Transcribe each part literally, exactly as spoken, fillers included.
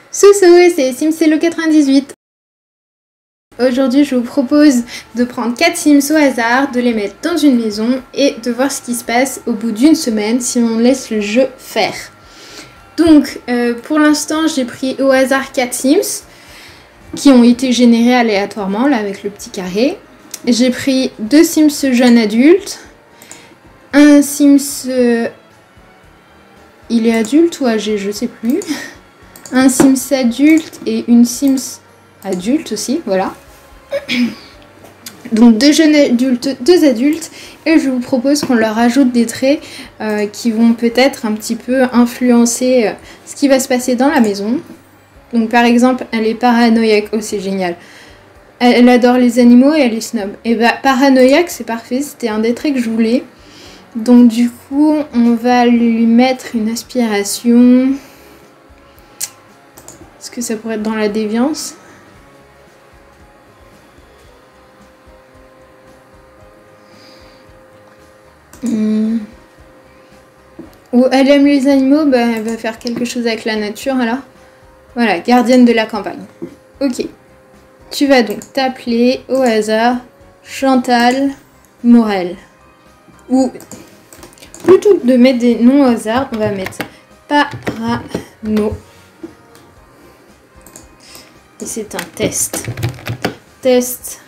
Soussou, c'est Simcelo quatre-vingt-dix-huit. Aujourd'hui, je vous propose de prendre quatre Sims au hasard, de les mettre dans une maison et de voir ce qui se passe au bout d'une semaine si on laisse le jeu faire. Donc, euh, pour l'instant, j'ai pris au hasard quatre Sims qui ont été générés aléatoirement, là avec le petit carré. J'ai pris deux Sims jeunes adultes, un Sims... Euh, il est adulte ou âgé, je sais plus. Un Sims adulte et une Sims adulte aussi, voilà. Donc deux jeunes adultes, deux adultes, et je vous propose qu'on leur ajoute des traits euh, qui vont peut-être un petit peu influencer euh, ce qui va se passer dans la maison. Donc par exemple, elle est paranoïaque, oh c'est génial. Elle, elle adore les animaux et elle est snob. Et bah paranoïaque c'est parfait, c'était un des traits que je voulais. Donc du coup, on va lui mettre une aspiration. Est-ce que ça pourrait être dans la déviance ? Mmh. Ou elle aime les animaux, bah, elle va faire quelque chose avec la nature alors. Voilà, gardienne de la campagne. Ok. Tu vas donc t'appeler au hasard Chantal Morel. Ou plutôt que de mettre des noms au hasard, on va mettre Parano. Et c'est un test. Test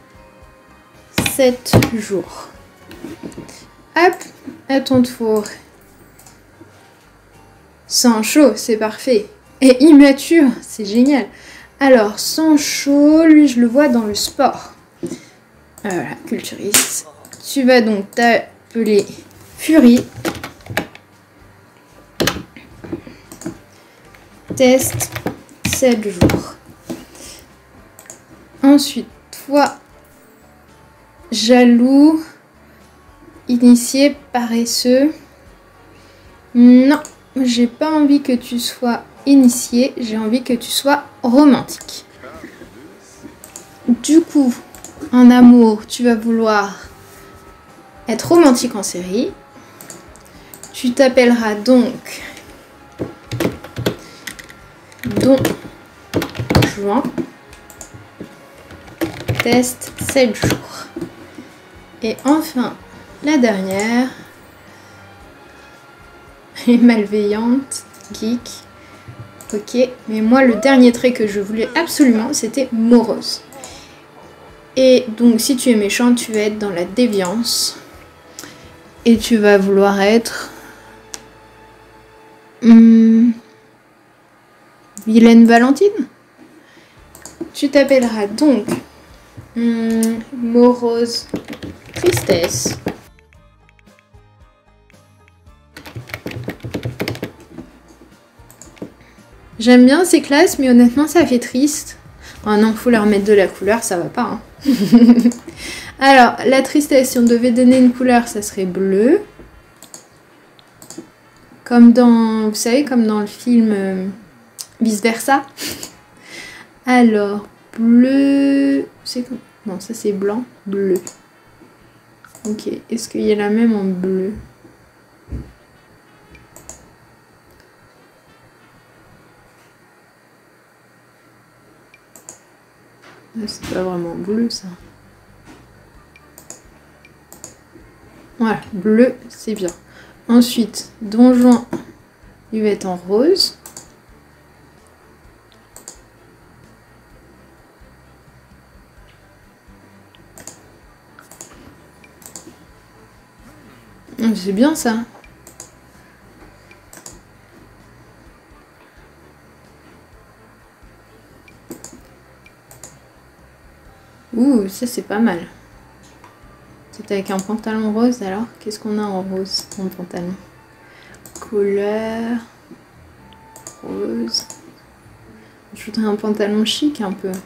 sept jours. Hop, à ton tour. Sans chaud, c'est parfait. Et immature, c'est génial. Alors, sans chaud, lui, je le vois dans le sport. Voilà, culturiste. Tu vas donc t'appeler Fury. Test sept jours. Ensuite, toi, jaloux. Initié, paresseux. Non, j'ai pas envie que tu sois initié, j'ai envie que tu sois romantique. Du coup, en amour, tu vas vouloir être romantique en série. Tu t'appelleras donc Don Juan. Test sept jours. Et enfin, la dernière, elle est malveillante, geek. Ok, mais moi le dernier trait que je voulais absolument, c'était morose. Et donc si tu es méchant, tu vas être dans la déviance. Et tu vas vouloir être... Hum, Vilaine Valentine. Tu t'appelleras donc... Hum, morose tristesse. J'aime bien ces classes, mais honnêtement, ça fait triste. Oh non, faut leur mettre de la couleur, ça va pas. Hein. Alors, la tristesse, si on devait donner une couleur, ça serait bleu. Comme dans, vous savez, comme dans le film euh, Vice Versa. Alors, bleu... C'est quoi? Non, ça c'est blanc, bleu. Ok, est-ce qu'il y a la même en bleu? C'est pas vraiment bleu ça. Voilà, bleu, c'est bien. Ensuite, donjon, il va être en rose. C'est bien ça. Ouh, ça c'est pas mal. C'est avec un pantalon rose alors. Qu'est-ce qu'on a en rose en pantalon? Couleur rose. Je voudrais un pantalon chic un peu.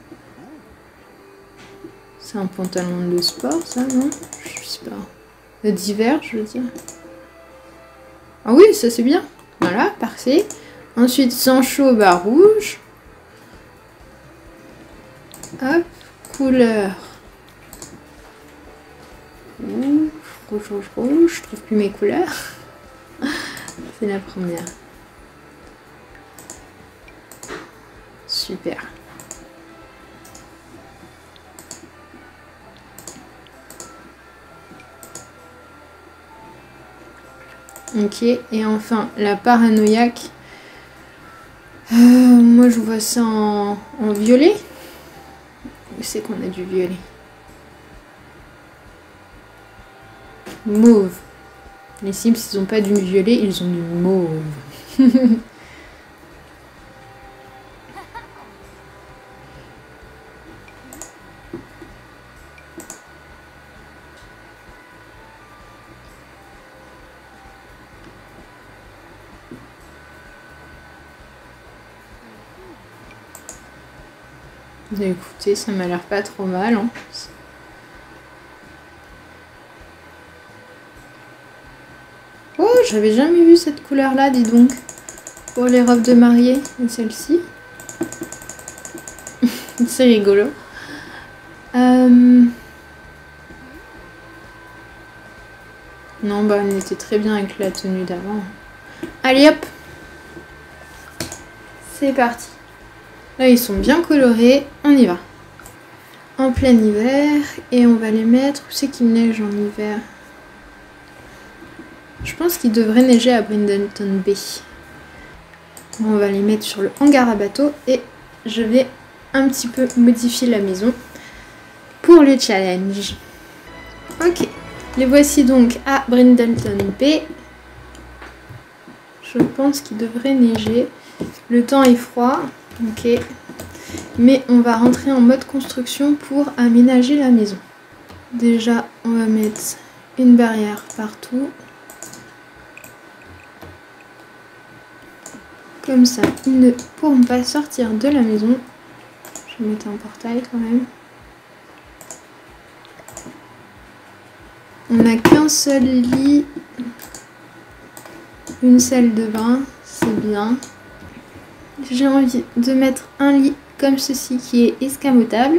C'est un pantalon de sport ça, non? Je sais pas. D'hiver, je veux dire. Ah oui, ça c'est bien. Voilà, parfait. Ensuite, sans chaud, bas rouge. Hop, couleur. Rouge, rouge, rouge, rouge. Je trouve plus mes couleurs. C'est la première. super. Ok, et enfin la paranoïaque. Euh, moi je vois ça en, en violet. Où c'est qu'on a du violet? Mauve. Les Sims, ils n'ont pas du violet, ils ont du mauve. Écoutez, ça m'a l'air pas trop mal. Hein. Oh, j'avais jamais vu cette couleur-là, dis donc. Pour les robes de mariée, et celle-ci. C'est rigolo. Euh... Non, bah on était très bien avec la tenue d'avant. Allez hop. C'est parti. Là, ils sont bien colorés. On y va. En plein hiver. Et on va les mettre... Où c'est qu'il neige en hiver? Je pense qu'il devrait neiger à Brindleton Bay. On va les mettre sur le hangar à bateau. Et je vais un petit peu modifier la maison pour le challenge. Ok. Les voici donc à Brindleton Bay. Je pense qu'il devrait neiger. Le temps est froid. Ok. Mais on va rentrer en mode construction pour aménager la maison. Déjà, on va mettre une barrière partout. Comme ça, ils ne pourront pas sortir de la maison. Je vais mettre un portail quand même. On n'a qu'un seul lit. Une salle de bain. C'est bien. J'ai envie de mettre un lit comme ceci qui est escamotable.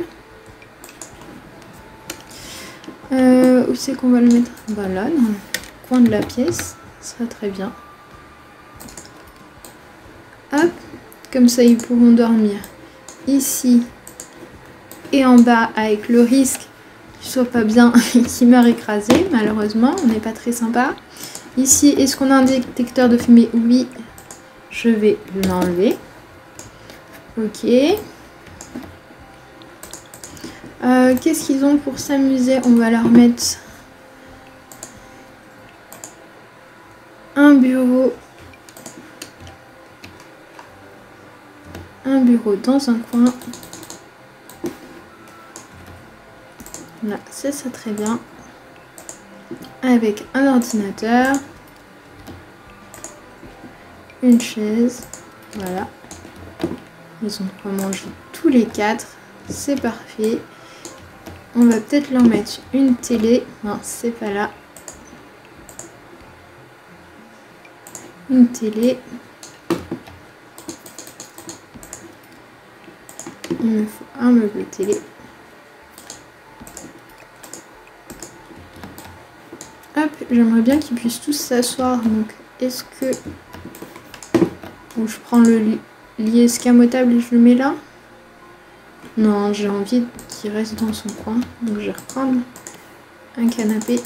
Euh, où c'est qu'on va le mettre? Voilà, dans le coin de la pièce. Ça sera très bien. Hop, comme ça ils pourront dormir ici et en bas avec le risque qu'ils soient pas bien et qu'ils meurent écrasés. Malheureusement, on n'est pas très sympa. Ici, est-ce qu'on a un détecteur de fumée? Oui, je vais l'enlever. Ok. Euh, Qu'est-ce qu'ils ont pour s'amuser? On va leur mettre un bureau. Un bureau dans un coin. Là, c'est ça très bien. Avec un ordinateur. Une chaise. Voilà. Ils ont de quoi manger tous les quatre. C'est parfait. On va peut-être leur mettre une télé. Non, c'est pas là. Une télé. Il me faut un meuble télé. Hop, j'aimerais bien qu'ils puissent tous s'asseoir. Donc, est-ce que... Bon, je prends le lit, lit escamotable et je le mets là. Non, j'ai envie qu'il reste dans son coin. Donc, je vais reprendre un canapé.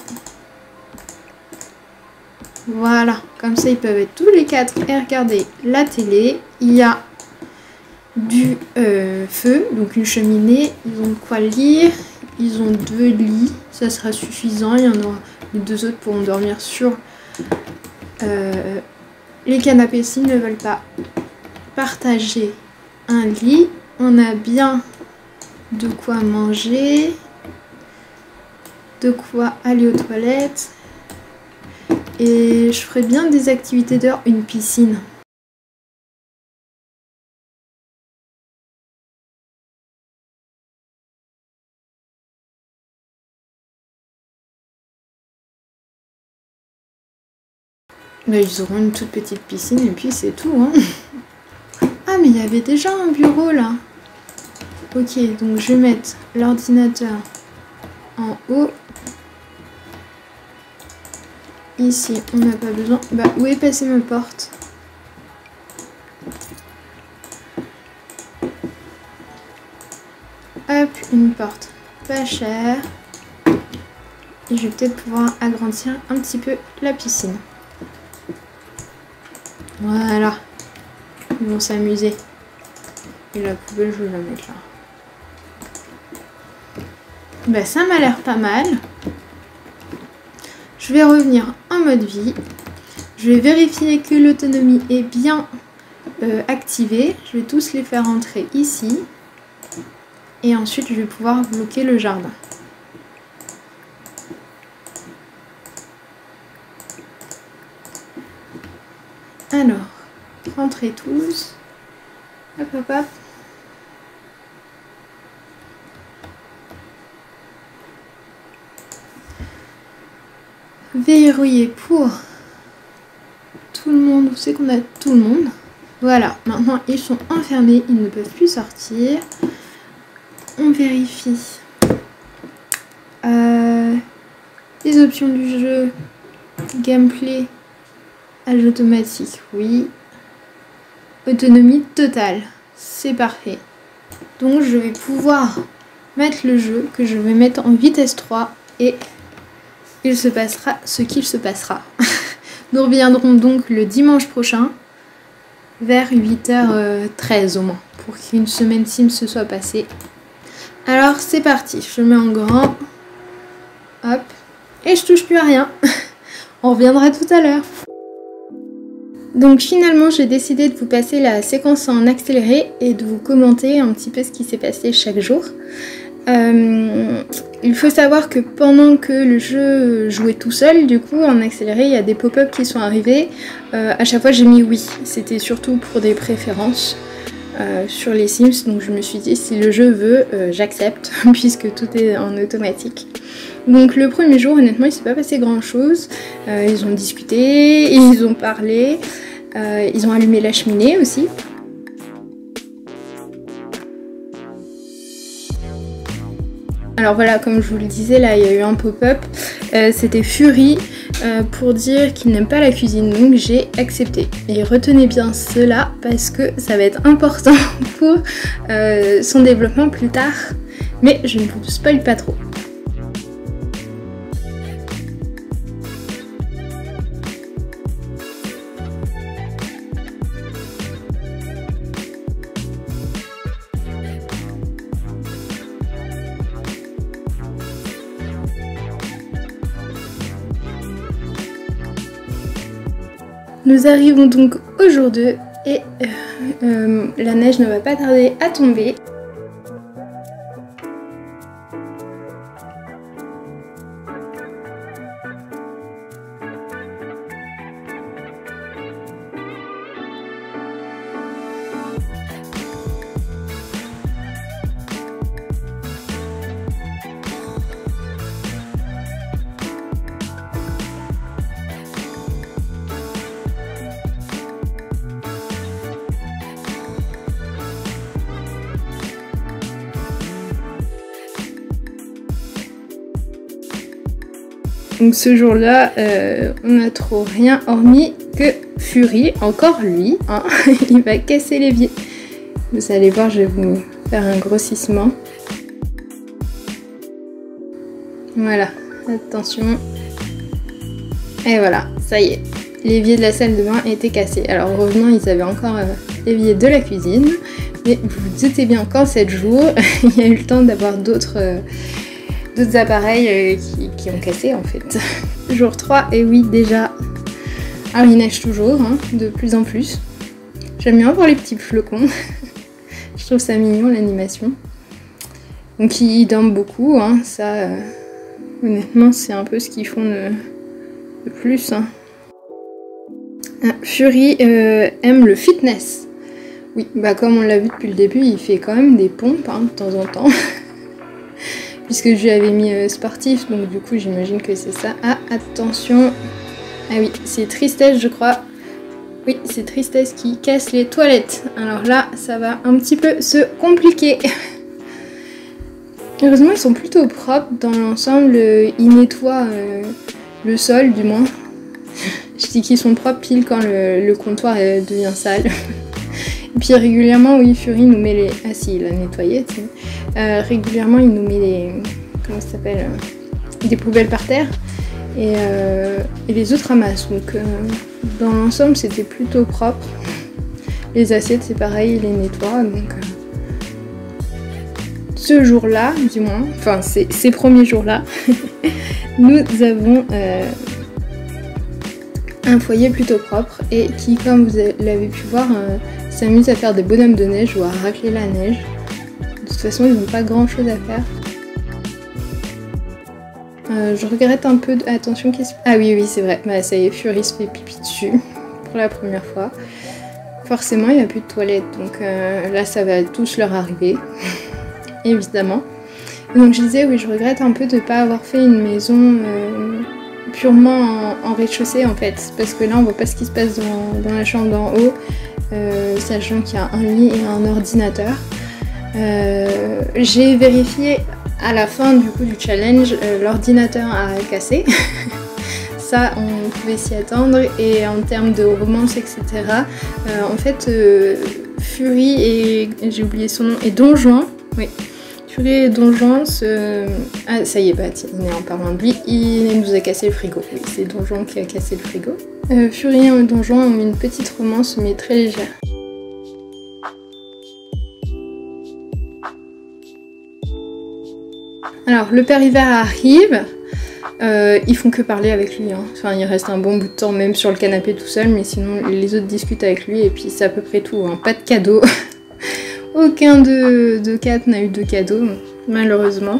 Voilà, comme ça, ils peuvent être tous les quatre et regarder la télé. Il y a du euh, feu, donc une cheminée. Ils ont de quoi lire. Ils ont deux lits, ça sera suffisant. Il y en aura, les deux autres pourront dormir sur euh, les canapés s'ils ne veulent pas partager un lit. On a bien de quoi manger, de quoi aller aux toilettes. Et je ferais bien des activités dehors, une piscine. Bah, ils auront une toute petite piscine et puis c'est tout. Hein. Ah, mais il y avait déjà un bureau là. Ok, donc je vais mettre l'ordinateur en haut. Ici, on n'a pas besoin. Bah, où est passée ma porte? hop, une porte pas chère. Et je vais peut-être pouvoir agrandir un petit peu la piscine. Voilà. Ils vont s'amuser. Et la poubelle, je vais la mettre là. Bah, ça m'a l'air pas mal. Je vais revenir en mode vie. Je vais vérifier que l'autonomie est bien euh, activée. Je vais tous les faire entrer ici. Et ensuite, je vais pouvoir bloquer le jardin. Alors, rentrez tous. Hop, hop, hop. Verrouiller pour tout le monde. Où c'est qu'on a tout le monde? Voilà, maintenant ils sont enfermés, ils ne peuvent plus sortir. On vérifie euh, les options du jeu. Gameplay, âge automatique, oui. Autonomie totale, c'est parfait. Donc je vais pouvoir mettre le jeu que je vais mettre en vitesse trois et il se passera ce qu'il se passera. Nous reviendrons donc le dimanche prochain vers huit heures treize au moins pour qu'une semaine Sims se soit passée. Alors c'est parti, je mets en grand, hop, et je touche plus à rien. On reviendra tout à l'heure. Donc finalement j'ai décidé de vous passer la séquence en accéléré et de vous commenter un petit peu ce qui s'est passé chaque jour. Euh, il faut savoir que pendant que le jeu jouait tout seul, du coup en accéléré il y a des pop-up qui sont arrivés. Euh, à chaque fois j'ai mis oui, c'était surtout pour des préférences euh, sur les Sims, donc je me suis dit si le jeu veut, euh, j'accepte puisque tout est en automatique. Donc le premier jour honnêtement il s'est pas passé grand chose, euh, ils ont discuté, ils ont parlé, euh, ils ont allumé la cheminée aussi. Alors voilà, comme je vous le disais, là il y a eu un pop-up, euh, c'était Fury euh, pour dire qu'il n'aime pas la cuisine, donc j'ai accepté. Et retenez bien cela parce que ça va être important pour euh, son développement plus tard, mais je ne vous spoil pas trop. Nous arrivons donc au jour deux et euh, euh, la neige ne va pas tarder à tomber. Donc ce jour-là, euh, on n'a trop rien hormis que Fury, encore lui, hein, il va casser l'évier. Vous allez voir, je vais vous faire un grossissement. Voilà, attention. Et voilà, ça y est, l'évier de la salle de bain était cassé. Alors heureusement, ils avaient encore euh, l'évier de la cuisine. Mais vous vous doutez bien qu'en sept jours, il y a eu le temps d'avoir d'autres... Euh, d'autres appareils euh, qui, qui ont cassé en fait. Jour trois, et oui déjà, ah il neige toujours, hein, de plus en plus. J'aime bien voir les petits flocons, je trouve ça mignon l'animation. Donc ils dorment beaucoup, hein, ça euh, honnêtement c'est un peu ce qu'ils font de, de plus. Hein. Ah, Fury euh, aime le fitness. Oui, bah comme on l'a vu depuis le début, il fait quand même des pompes hein, de temps en temps. Puisque je lui avais mis euh, sportif, donc du coup j'imagine que c'est ça. Ah, attention. Ah oui, c'est Tristesse je crois. Oui, c'est Tristesse qui casse les toilettes. Alors là, ça va un petit peu se compliquer. Heureusement, ils sont plutôt propres dans l'ensemble. Ils nettoient euh, le sol du moins. Je dis qu'ils sont propres pile quand le, le comptoir euh, devient sale. Et puis régulièrement, oui, Fury nous met les... Ah si, il a nettoyé, tu sais. Euh, régulièrement, il nous met les... Comment ça s'appelle euh, des poubelles par terre. Et, euh, et les autres ramassent. Donc euh, dans l'ensemble, c'était plutôt propre. Les assiettes, c'est pareil, il les nettoie. Donc euh, ce jour-là, du moins, enfin ces, ces premiers jours-là, nous avons euh, un foyer plutôt propre et qui, comme vous l'avez pu voir, euh, s'amuse à faire des bonhommes de neige ou à racler la neige. De toute façon, ils n'ont pas grand-chose à faire. Euh, je regrette un peu de... Attention, qu'est-ce... Ah oui, oui, c'est vrai. Bah, ça y est, Fury se fait pipi dessus pour la première fois. Forcément, il n'y a plus de toilettes, donc euh, là, ça va tous leur arriver, évidemment. Donc je disais, oui, je regrette un peu de ne pas avoir fait une maison euh, purement en, en rez-de-chaussée, en fait. Parce que là, on voit pas ce qui se passe dans, dans la chambre d'en haut, euh, sachant qu'il y a un lit et un ordinateur. Euh, J'ai vérifié... À la fin du coup du challenge, euh, l'ordinateur a cassé. Ça, on pouvait s'y attendre. Et en termes de romance, et cetera. Euh, en fait, euh, Fury et j'ai oublié son nom et Don Juan. Oui, Fury et Don Juan. Se... Ah, ça y est, bah, tiens, en parlant de lui, il nous a cassé le frigo. Oui, c'est Don Juan qui a cassé le frigo. Euh, Fury et Don Juan ont une petite romance, mais très légère. Alors, le père hiver arrive, euh, ils font que parler avec lui, hein. Enfin, il reste un bon bout de temps même sur le canapé tout seul, mais sinon les autres discutent avec lui et puis c'est à peu près tout, hein. Pas de cadeaux. Aucun de, de quatre n'a eu de cadeaux, malheureusement.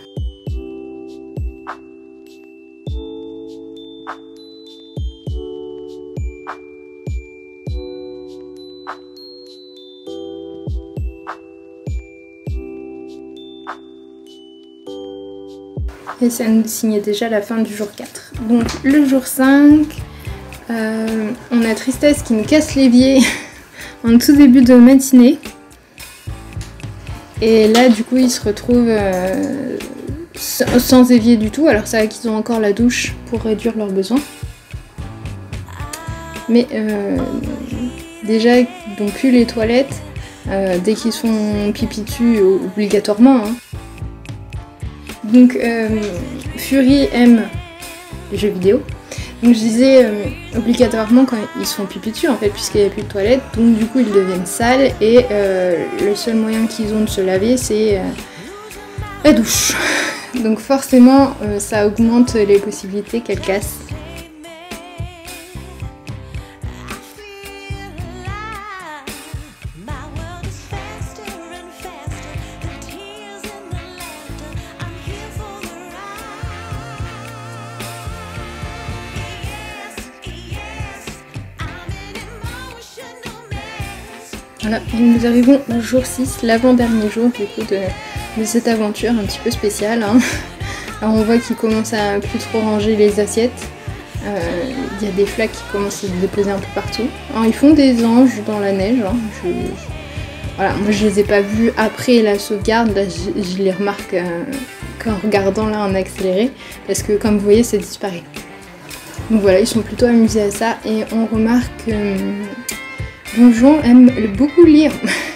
Et ça nous signait déjà la fin du jour quatre. Donc le jour cinq, euh, on a Tristesse qui nous casse l'évier en tout début de matinée. Et là du coup ils se retrouvent euh, sans évier du tout. Alors c'est vrai qu'ils ont encore la douche pour réduire leurs besoins. Mais euh, déjà ils n'ont plus les toilettes euh, dès qu'ils sont pipi dessus obligatoirement, hein. Donc euh, Fury aime les jeux vidéo. Donc je disais euh, obligatoirement quand ils se font pipi dessus en fait, puisqu'il n'y a plus de toilettes, donc du coup ils deviennent sales et euh, le seul moyen qu'ils ont de se laver c'est euh, la douche. Donc forcément euh, ça augmente les possibilités qu'elles cassent. Voilà, et nous arrivons au jour six, l'avant-dernier jour du coup de, de cette aventure un petit peu spéciale, hein. Alors on voit qu'ils commencent à plus trop ranger les assiettes. Il euh, y a des flaques qui commencent à se déposer un peu partout. Alors ils font des anges dans la neige, hein. je, je... Voilà, moi je les ai pas vus après la sauvegarde, là je, je les remarque euh, qu'en regardant là en accéléré, parce que comme vous voyez c'est disparu. Donc voilà, ils sont plutôt amusés à ça et on remarque que euh, Don Juan aime beaucoup lire.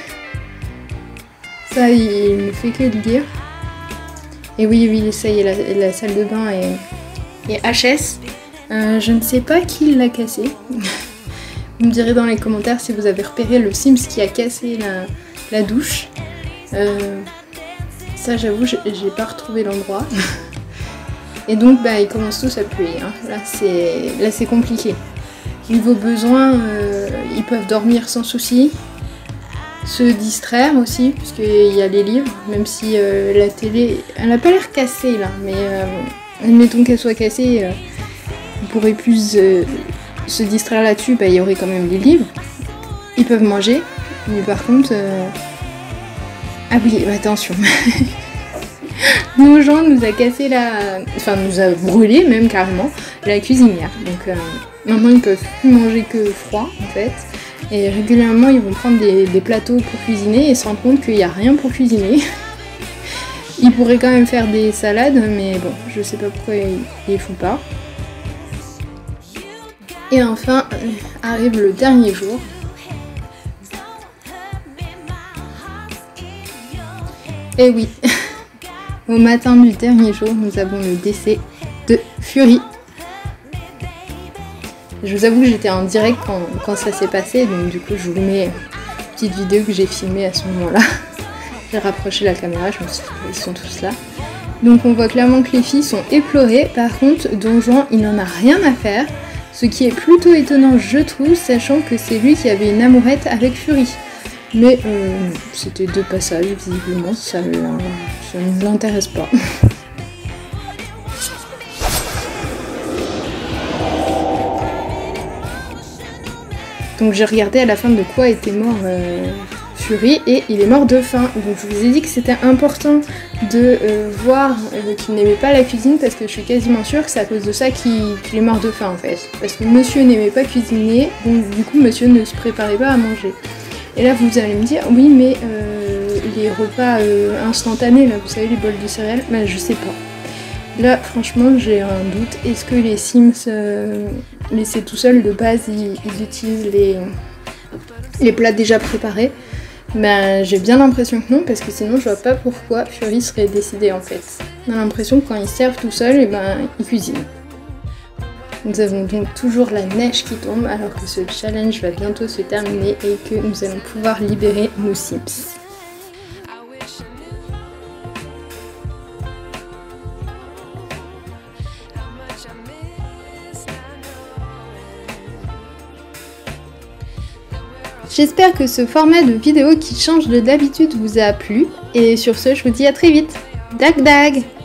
Ça, il ne fait que lire. Et oui, oui, ça y est, la, la salle de bain est, est H S. Euh, je ne sais pas qui l'a cassé. Vous me direz dans les commentaires si vous avez repéré le Sims qui a cassé la, la douche. Euh, ça, j'avoue, j'ai pas retrouvé l'endroit. Et donc, bah, ils commencent tous à puer, hein. Là, c'est compliqué. Niveau besoins, euh, ils peuvent dormir sans souci, se distraire aussi, puisqu'il y a les livres, même si euh, la télé, elle n'a pas l'air cassée là, mais euh, admettons qu'elle soit cassée, euh, ils pourraient plus euh, se distraire là-dessus, bah, il y aurait quand même les livres. Ils peuvent manger, mais par contre... Euh... Ah oui, attention. Nos gens nous a cassé la... Enfin, nous a brûlé même carrément la cuisinière. Donc euh, maintenant ils peuvent plus manger que froid en fait. Et régulièrement ils vont prendre des, des plateaux pour cuisiner et se rendre compte qu'il n'y a rien pour cuisiner. Ils pourraient quand même faire des salades, mais bon, je sais pas pourquoi ils, ils font pas. Et enfin, arrive le dernier jour. Et oui, au matin du dernier jour, nous avons le décès de Fury. Je vous avoue que j'étais en direct quand, quand ça s'est passé, donc du coup je vous mets une petite vidéo que j'ai filmée à ce moment-là. J'ai rapproché la caméra, je me suis dit, ils sont tous là. Donc on voit clairement que les filles sont éplorées, par contre Don Juan il n'en a rien à faire, ce qui est plutôt étonnant je trouve, sachant que c'est lui qui avait une amourette avec Fury. Mais euh, c'était deux passages, visiblement, ça, ça ne l'intéresse pas. Donc j'ai regardé à la fin de quoi était mort euh, Fury et il est mort de faim. Donc je vous ai dit que c'était important de euh, voir euh, qu'il n'aimait pas la cuisine parce que je suis quasiment sûre que c'est à cause de ça qu'il qu'il est mort de faim en fait. Parce que monsieur n'aimait pas cuisiner, donc du coup monsieur ne se préparait pas à manger. Et là vous allez me dire, oui mais euh, les repas euh, instantanés, là vous savez les bols de céréales, bah je sais pas. Là franchement j'ai un doute, est-ce que les Sims euh, laissés tout seuls de base ils, ils utilisent les, les plats déjà préparés? Ben j'ai bien l'impression que non parce que sinon je vois pas pourquoi Fury serait décidé en fait. On a l'impression que quand ils servent tout seuls, et ben ils cuisinent. Nous avons donc toujours la neige qui tombe alors que ce challenge va bientôt se terminer et que nous allons pouvoir libérer nos Sims. J'espère que ce format de vidéo qui change de d'habitude vous a plu et sur ce je vous dis à très vite. Dag dag!